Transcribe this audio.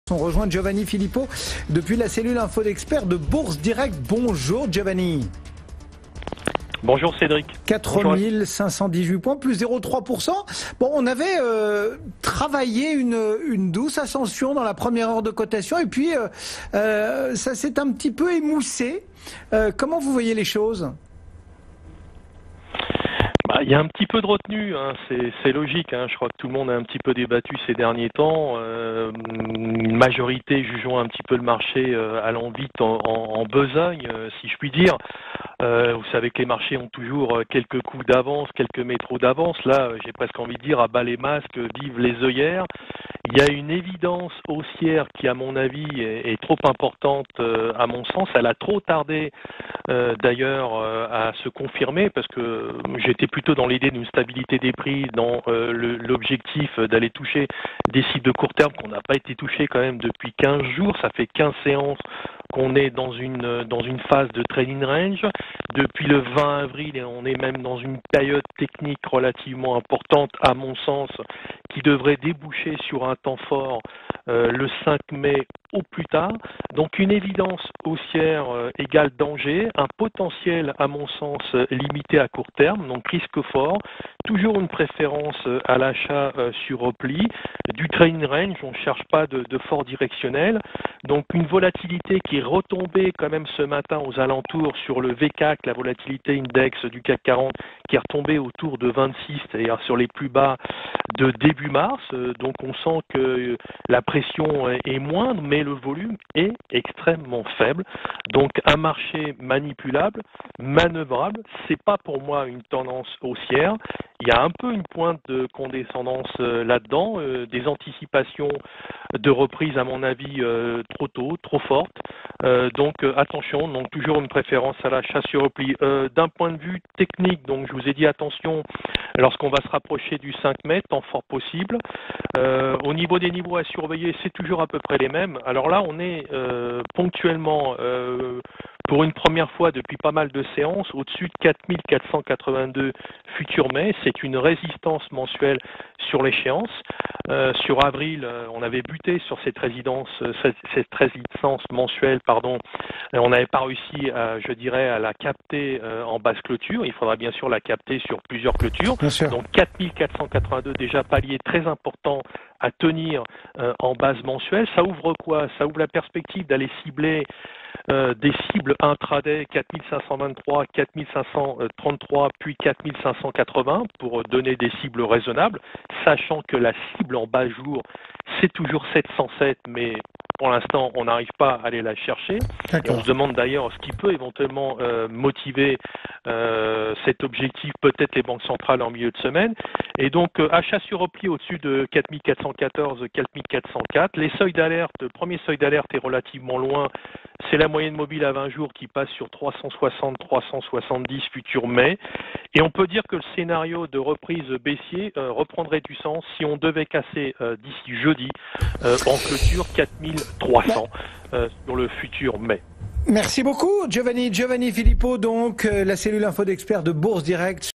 On rejoint Giovanni Filippo depuis la cellule info d'experts de Bourse Direct. Bonjour Giovanni. Bonjour Cédric. 4518 points, plus 0,3%. Bon, on avait travaillé une douce ascension dans la première heure de cotation et puis ça s'est un petit peu émoussé. Comment vous voyez les choses ? Il y a un petit peu de retenue, hein. C'est logique, hein. Je crois que tout le monde a un petit peu débattu ces derniers temps. Une majorité jugeant un petit peu le marché allant vite en besogne, si je puis dire. Vous savez que les marchés ont toujours quelques coups d'avance, quelques métros d'avance. Là, j'ai presque envie de dire, à bas les masques, vive les œillères. Il y a une évidence haussière qui, à mon avis, est trop importante à mon sens. Elle a trop tardé, d'ailleurs, à se confirmer parce que j'étais plutôt dans l'idée d'une stabilité des prix, dans l'objectif d'aller toucher des cibles de court terme qu'on n'a pas été touché quand même depuis 15 jours. Ça fait 15 séances qu'on est dans une phase de trading range. Depuis le 20 avril, et on est même dans une période technique relativement importante, à mon sens, qui devrait déboucher sur un temps fort le 5 mai au plus tard. Donc une évidence haussière égale danger, un potentiel à mon sens limité à court terme, donc risque fort, toujours une préférence à l'achat sur repli, du trading range, on ne cherche pas de fort directionnel, donc une volatilité qui est retombée quand même ce matin aux alentours sur le VCAC, la volatilité index du CAC 40 qui est retombée autour de 26, c'est-à-dire sur les plus bas de début mars, donc on sent que la pression est moindre, mais le volume est extrêmement faible. Donc un marché manipulable, manœuvrable, c'est pas pour moi une tendance haussière. Il y a un peu une pointe de condescendance là-dedans, des anticipations de reprise à mon avis trop tôt, trop fortes. Donc attention, donc toujours une préférence à l'achat sur repli. D'un point de vue technique, donc je vous ai dit attention lorsqu'on va se rapprocher du 5 mai, tant fort possible. Au niveau des niveaux à surveiller, c'est toujours à peu près les mêmes. Alors là, on est ponctuellement, pour une première fois depuis pas mal de séances, au-dessus de 4482 futurs mai. C'est une résistance mensuelle sur l'échéance. Sur avril, on avait buté sur cette résistance mensuelle, on n'avait pas réussi, je dirais, à la capter en basse clôture. Il faudra bien sûr la capter sur plusieurs clôtures. Donc 4482 déjà palier très important à tenir en base mensuelle. Ça ouvre quoi ? Ça ouvre la perspective d'aller cibler des cibles intraday 4523, 4533, puis 4580 pour donner des cibles raisonnables, sachant que la cible en bas jour, c'est toujours 707, mais pour l'instant, on n'arrive pas à aller la chercher. Et on se demande d'ailleurs ce qui peut éventuellement motiver cet objectif, peut-être les banques centrales en milieu de semaine. Et donc, achat sur repli au-dessus de 4414, 4404. Les seuils d'alerte, le premier seuil d'alerte est relativement loin. C'est la moyenne mobile à 20 jours qui passe sur 360, 370 futurs mai. Et on peut dire que le scénario de reprise baissier reprendrait du sens si on devait casser d'ici jeudi en clôture 4300 sur le futur mai. Merci beaucoup Giovanni Filippo, donc la cellule info d'experts de Bourse Direct.